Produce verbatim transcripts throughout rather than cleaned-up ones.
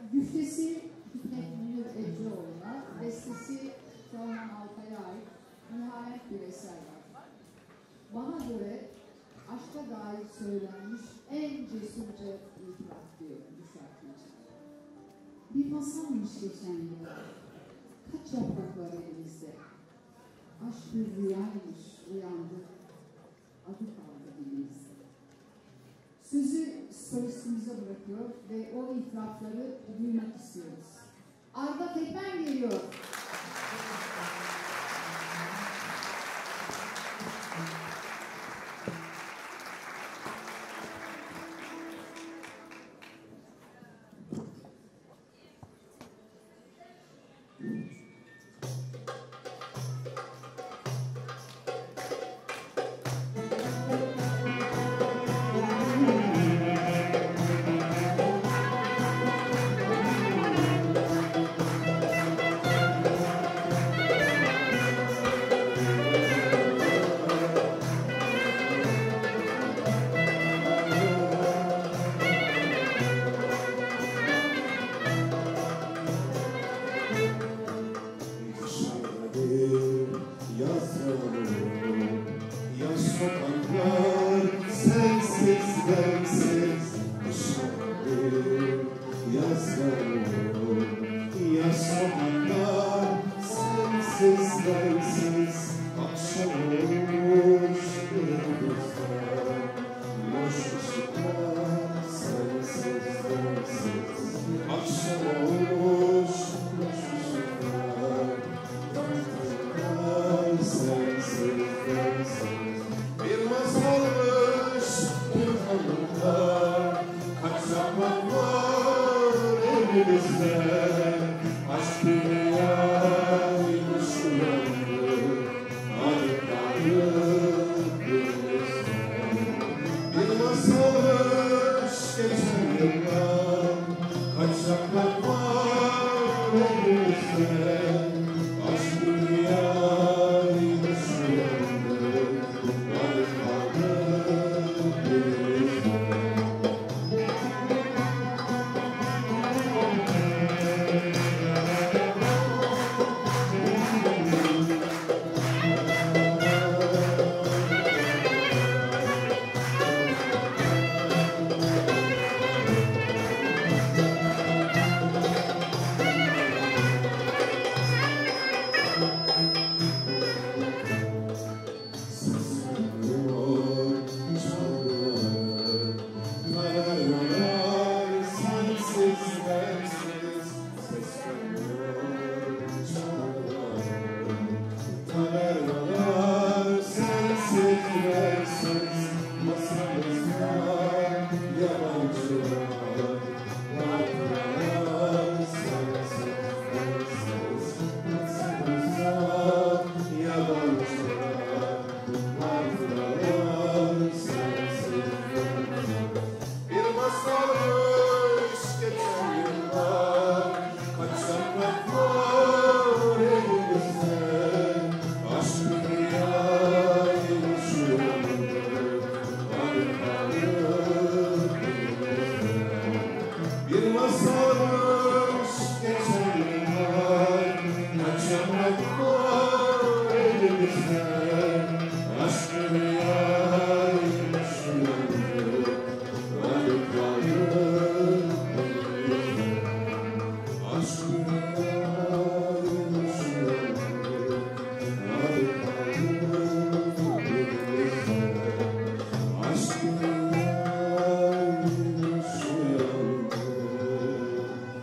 Güftesi Hikmet Münir Eceoğlu'na, bestesi Teoman Altay'a ait nihayet bir eser var. Bana göre aşka dair söylenmiş en cesurca itiraf diyor bu şarkı için. Bir masalmış geçen yıl, kaç yaprak var elimizde. Aşk bir rüyaymış, uyandık, adı kaldı dilimizde. Sözü solistimize bırakıyor ve o itirafları duymak istiyoruz. Arda Tepen geliyor.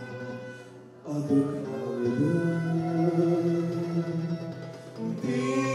Adı kaldı.